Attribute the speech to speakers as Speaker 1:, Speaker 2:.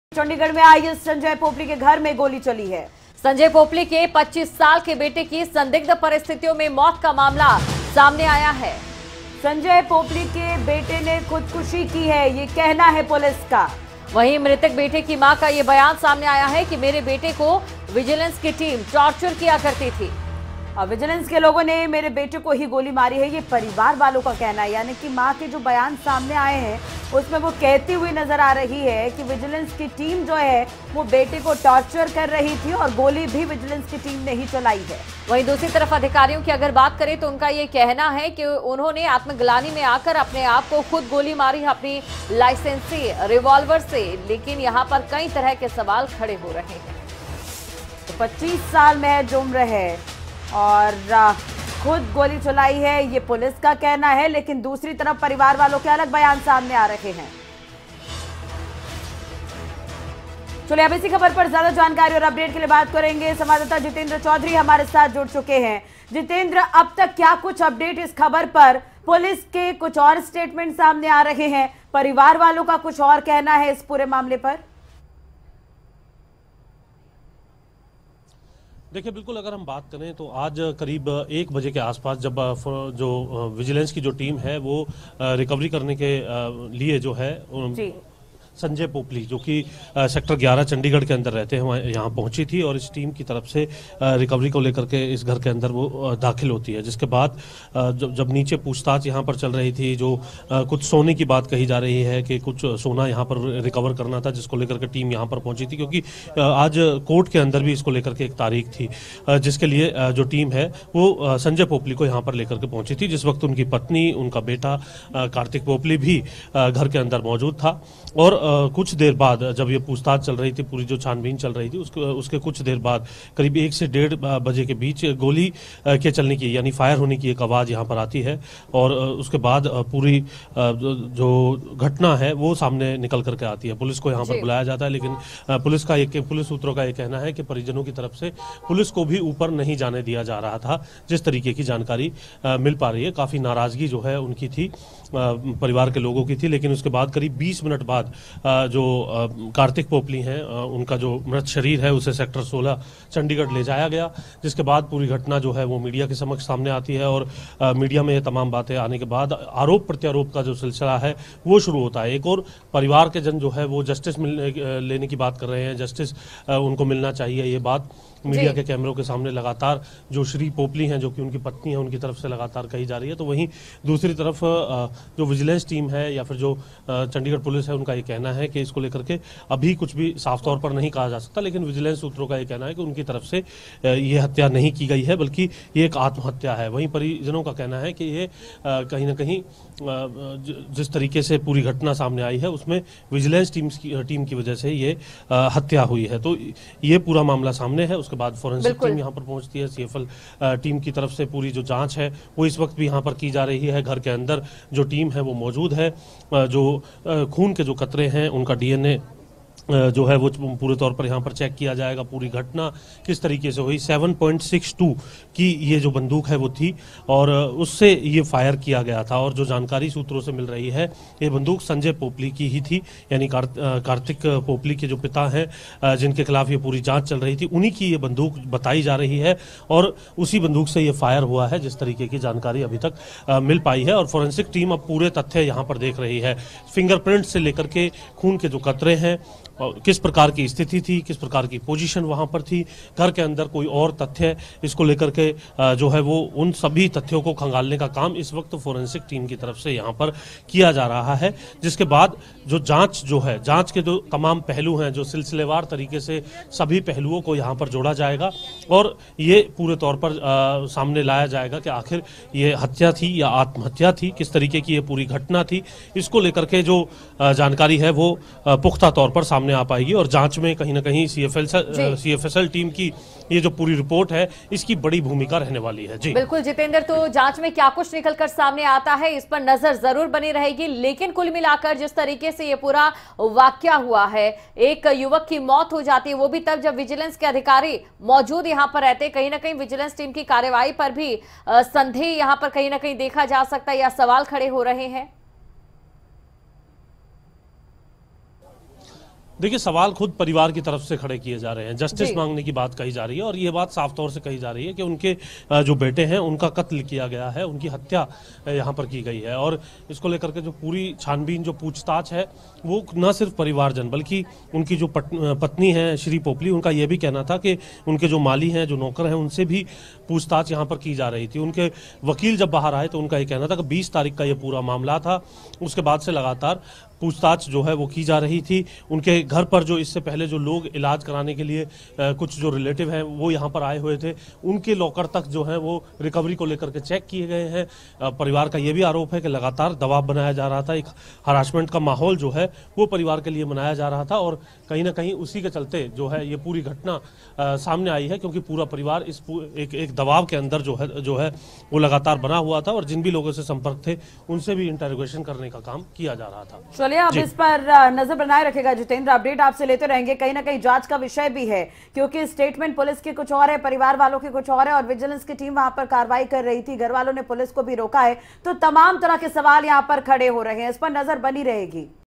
Speaker 1: चंडीगढ़ में आईएएस संजय पोपली के घर में गोली चली है।
Speaker 2: संजय पोपली के 25 साल के बेटे की संदिग्ध परिस्थितियों में मौत का मामला सामने आया है।
Speaker 1: संजय पोपली के बेटे ने खुदकुशी की है, ये कहना है पुलिस का।
Speaker 2: वहीं मृतक बेटे की मां का ये बयान सामने आया है कि मेरे बेटे को विजिलेंस की टीम टॉर्चर किया करती थी।
Speaker 1: विजिलेंस के लोगों ने मेरे बेटे को ही गोली मारी है, ये परिवार वालों का कहना है। यानी कि मां के जो बयान सामने आए हैं उसमें वो कहती हुई नजर आ रही है कि विजिलेंस की टीम जो है वो बेटे को टॉर्चर कर रही थी और गोली भी विजिलेंस की टीम ने ही चलाई है।
Speaker 2: वहीं दूसरी तरफ अधिकारियों की अगर बात करें तो उनका ये कहना है कि उन्होंने आत्मग्लानि में आकर अपने आप को खुद गोली मारी अपनी लाइसेंसी रिवॉल्वर से, लेकिन यहाँ पर कई तरह के सवाल खड़े हो रहे हैं।
Speaker 1: 25 साल महज उम्र है और खुद गोली चलाई है, ये पुलिस का कहना है। लेकिन दूसरी तरफ परिवार वालों के अलग बयान सामने आ रहे हैं। चलिए अब इसी खबर पर ज्यादा जानकारी और अपडेट के लिए बात करेंगे। संवाददाता जितेंद्र चौधरी हमारे साथ जुड़ चुके हैं। जितेंद्र, अब तक क्या कुछ अपडेट इस खबर पर? पुलिस के कुछ और स्टेटमेंट सामने आ रहे हैं, परिवार वालों का कुछ और कहना है इस पूरे मामले पर।
Speaker 3: देखिए, बिल्कुल अगर हम बात करें तो आज करीब 1 बजे के आसपास जब जो विजिलेंस की जो टीम है वो रिकवरी करने के लिए जो है संजय पोपली जो कि सेक्टर 11 चंडीगढ़ के अंदर रहते हैं यहाँ पहुंची थी और इस टीम की तरफ से रिकवरी को लेकर के इस घर के अंदर वो दाखिल होती है। जिसके बाद जब नीचे पूछताछ यहाँ पर चल रही थी, जो कुछ सोने की बात कही जा रही है कि कुछ सोना यहाँ पर रिकवर करना था, जिसको लेकर के टीम यहाँ पर पहुंची थी, क्योंकि आज कोर्ट के अंदर भी इसको लेकर के एक तारीख थी जिसके लिए जो टीम है वो संजय पोपली को यहाँ पर लेकर के पहुंची थी। जिस वक्त उनकी पत्नी, उनका बेटा कार्तिक पोपली भी घर के अंदर मौजूद था और कुछ देर बाद जब ये पूछताछ चल रही थी, पूरी जो छानबीन चल रही थी, उसके कुछ देर बाद करीब 1 से 1:30 बजे के बीच गोली के चलने की यानी फायर होने की एक आवाज़ यहाँ पर आती है और उसके बाद पूरी जो घटना है वो सामने निकल करके आती है। पुलिस को यहाँ पर बुलाया जाता है, लेकिन पुलिस सूत्रों का ये कहना है कि परिजनों की तरफ से पुलिस को भी ऊपर नहीं जाने दिया जा रहा था। जिस तरीके की जानकारी मिल पा रही है, काफ़ी नाराज़गी जो है उनकी थी, परिवार के लोगों की थी। लेकिन उसके बाद करीब 20 मिनट बाद जो कार्तिक पोपली हैं उनका जो मृत शरीर है उसे सेक्टर 16 चंडीगढ़ ले जाया गया। जिसके बाद पूरी घटना जो है वो मीडिया के समक्ष सामने आती है और मीडिया में ये तमाम बातें आने के बाद आरोप प्रत्यारोप का जो सिलसिला है वो शुरू होता है। एक और परिवार के जन जो है वो जस्टिस लेने की बात कर रहे हैं, जस्टिस उनको मिलना चाहिए, ये बात मीडिया के कैमरों के सामने लगातार जो श्री पोपली हैं जो कि उनकी पत्नी है उनकी तरफ से लगातार कही जा रही है। तो वहीं दूसरी तरफ जो विजिलेंस टीम है या फिर जो चंडीगढ़ पुलिस है उनका ये कहना है कि इसको लेकर के अभी कुछ भी साफ तौर पर नहीं कहा जा सकता, लेकिन विजिलेंस सूत्रों का ये कहना है कि उनकी तरफ से ये हत्या नहीं की गई है बल्कि ये एक आत्महत्या है। वहीं परिजनों का कहना है कि ये कहीं ना कहीं जिस तरीके से पूरी घटना सामने आई है उसमें विजिलेंस टीम की वजह से ये हत्या हुई है। तो ये पूरा मामला सामने है। उसके बाद फोरेंसिक टीम यहाँ पर पहुंचती है, सीएफएल टीम की तरफ से पूरी जो जांच है वो इस वक्त भी यहाँ पर की जा रही है। घर के अंदर जो टीम है वो मौजूद है, जो खून के जो कतरे हैं उनका डीएनए जो है वो पूरे तौर पर यहाँ पर चेक किया जाएगा। पूरी घटना किस तरीके से हुई, 7.62 की ये जो बंदूक है वो थी और उससे ये फायर किया गया था। और जो जानकारी सूत्रों से मिल रही है ये बंदूक संजय पोपली की ही थी, यानी कार्तिक पोपली के जो पिता हैं जिनके खिलाफ ये पूरी जांच चल रही थी, उन्हीं की ये बंदूक बताई जा रही है और उसी बंदूक से ये फायर हुआ है, जिस तरीके की जानकारी अभी तक मिल पाई है। और फोरेंसिक टीम अब पूरे तथ्य यहाँ पर देख रही है, फिंगरप्रिंट से लेकर के खून के जो कतरे हैं, किस प्रकार की स्थिति थी, किस प्रकार की पोजीशन वहां पर थी, घर के अंदर कोई और तथ्य, इसको लेकर के जो है वो उन सभी तथ्यों को खंगालने का काम इस वक्त फोरेंसिक टीम की तरफ से यहां पर किया जा रहा है। जिसके बाद जो जांच के जो तमाम पहलू हैं, जो सिलसिलेवार तरीके से सभी पहलुओं को यहां पर जोड़ा जाएगा और ये पूरे तौर पर सामने लाया जाएगा कि आखिर ये हत्या थी या आत्महत्या थी, किस तरीके की ये पूरी घटना थी। इसको लेकर के जो जानकारी है वो पुख्ता तौर पर सामने आ पाएगी और जांच में कहीं ना कहीं सीएफएसएल टीम की ये जो पूरी रिपोर्ट है इसकी बड़ी भूमिका रहने वाली है। जी
Speaker 2: बिल्कुल जितेंद्र, तो जांच में क्या कुछ निकलकर सामने आता है इस पर नजर जरूर बनी रहेगी, लेकिन कुल मिलाकर जिस तरीके से ये पूरा वाकया हुआ है, एक युवक की मौत हो जाती है वो भी तब जब विजिलेंस के अधिकारी मौजूद यहां पर रहते, कहीं ना कहीं विजिलेंस टीम की कार्यवाही पर भी संदेह यहां पर कहीं ना कहीं देखा जा सकता है या सवाल खड़े हो रहे हैं।
Speaker 3: देखिए, सवाल खुद परिवार की तरफ से खड़े किए जा रहे हैं, जस्टिस मांगने की बात कही जा रही है और ये बात साफ तौर से कही जा रही है कि उनके जो बेटे हैं उनका कत्ल किया गया है, उनकी हत्या यहाँ पर की गई है। और इसको लेकर के जो पूरी छानबीन, जो पूछताछ है, वो न सिर्फ परिवारजन बल्कि उनकी जो पत्नी है श्री पोपली, उनका यह भी कहना था कि उनके जो माली हैं, जो नौकर हैं, उनसे भी पूछताछ यहाँ पर की जा रही थी। उनके वकील जब बाहर आए तो उनका ये कहना था कि 20 तारीख का ये पूरा मामला था। उसके बाद से लगातार पूछताछ जो है वो की जा रही थी। उनके घर पर जो इससे पहले जो लोग इलाज कराने के लिए कुछ जो रिलेटिव हैं वो यहाँ पर आए हुए थे, उनके लॉकर तक जो है वो रिकवरी को लेकर के चेक किए गए हैं। परिवार का ये भी आरोप है कि लगातार दबाव बनाया जा रहा था, एक हरासमेंट का माहौल जो है वो परिवार के लिए बनाया जा रहा था और कहीं ना कहीं उसी के चलते जो है ये पूरी घटना सामने आई है, क्योंकि पूरा परिवार इस एक दबाव के अंदर जो है वो लगातार बना हुआ था और जिन भी लोगों से संपर्क थे उनसे भी इंटरोगेशन करने का काम किया जा रहा था।
Speaker 1: चलिए, अब इस पर नजर बनाए रखेगा जितेंद्र, अपडेट आपसे लेते रहेंगे। कहीं ना कहीं जांच का विषय भी है, क्योंकि स्टेटमेंट पुलिस की कुछ और है, परिवार वालों की कुछ और है और विजिलेंस की टीम वहां पर कार्रवाई कर रही थी, घर वालों ने पुलिस को भी रोका है, तो तमाम तरह के सवाल यहां पर खड़े हो रहे हैं। इस पर नजर बनी रहेगी।